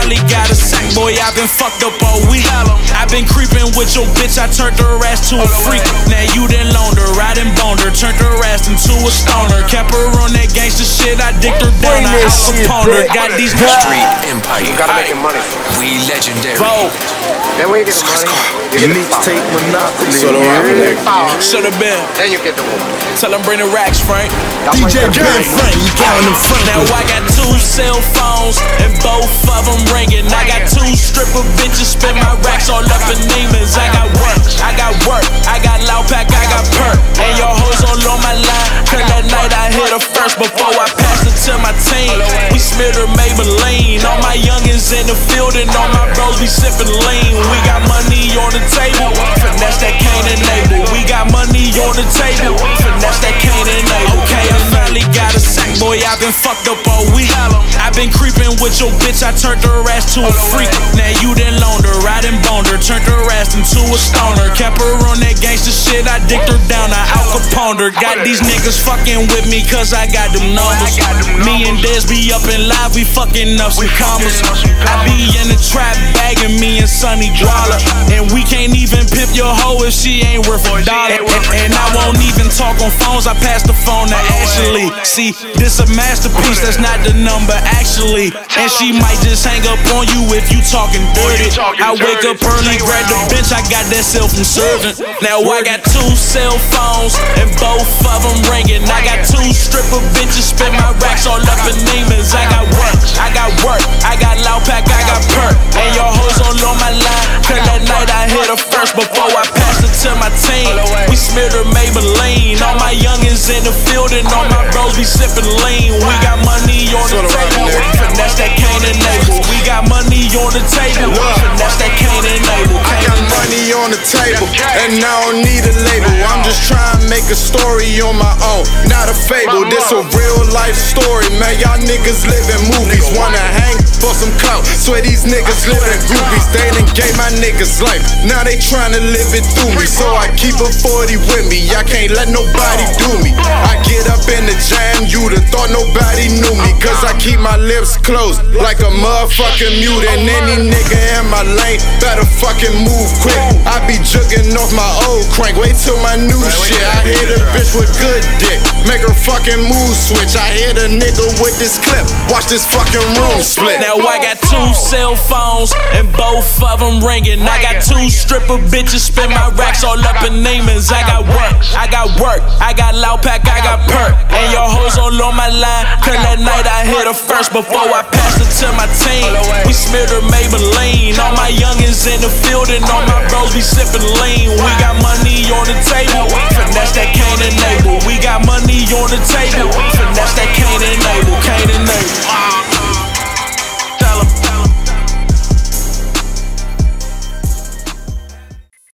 finally got a sack, boy, I've been fucked up all week. I've been creeping with your bitch, I turned her ass to a freak. Now you done loaned her, I done boned her, turned her ass into a stoner. Kept her on that gangsta shit, I dicked her down, I out her. Got these Street Empire. You gotta make your money. We legendary. Then when you get the money, you get the Mixtape Monopoly. Should've been. Then you get the woman. Tell them bring the racks, Frank. DJ Grand Frank, you counting them Frank. Now I got 2 cell phones and both of them ringing. I got 2 stripper bitches, spend my racks all up in Neiman's. I got work, I got loud pack, I got perk. And your hoes all on my line, cause that night I hit her first before I passed it to my team. We smeared her Maybelline. All my youngins in the field and all my bros be sipping lean. We got money on the table, finesse that can't enable. We got money on the table, finesse that can't enable. Okay, I finally got a sack, boy, I've been fucked up all week. I've been creeping with your bitch, I turned her ass to a freak. Now you done loaned her, I done boned her, turned her ass into a stoner. Kept her on that gangsta shit, I dicked her down, I Al Capone her. Got these niggas fucking with me cause I got them numbers. Me and Dez be up in live, we fucking up some commas. I be in the trap bagging me and Sonny Dwalla. And we can't even pimp your hoe if she ain't worth a dollar. And I won't even talk on phones, I pass the phone to Ashley. See, this a masterpiece, that's not the number actually. And she might just hang up on you if you talking dirty. I wake up early, grab the bench, I got that cell from serving. Now I got 2 cell phones and both of them ringing. I got 2 stripper bitches, spend my racks all up in Neiman's. I got work, I got loud pack, I got perk. And your hoes all on my line, cause that night I hit her first before I passed it to my team. We smeared her Maybelline. All my youngins in the field and all my bros be sipping lean. We got money on the table, finesse that can't enable. We got money on the table, finesse that can't enable. I got money on the table, and I don't need a label. I'm just trying to make a story on my own, not a fable. This a real life story, man. Y'all niggas live in movies, wanna hang for some clout. Swear these niggas live in groupies. They done gave my niggas life, now they tryna live it through me. So I keep a 40 with me, I can't let nobody do me. I get up in the jam, you'd have thought nobody knew me. Cause I keep my lips closed like a motherfucking mute. And any nigga in my lane better fucking move quick. I be jugging off my old crank, wait till my new shit. I hit a bitch with good dick, make her fucking mood switch. I hit a nigga with this clip, watch this fucking room split. Now I got 2 cell phones and both of them ringing. I got 2 stripper bitches, spend my racks all up in Neiman's. I got work, I got loud pack, I got perk. And your hoes all on my line, cause that night I hit her first before I passed it to my team. We smeared her Maybelline. All my youngins in the field and all my bros be sipping lean. We got money on the table, finesse that can't enable. We got money on the table,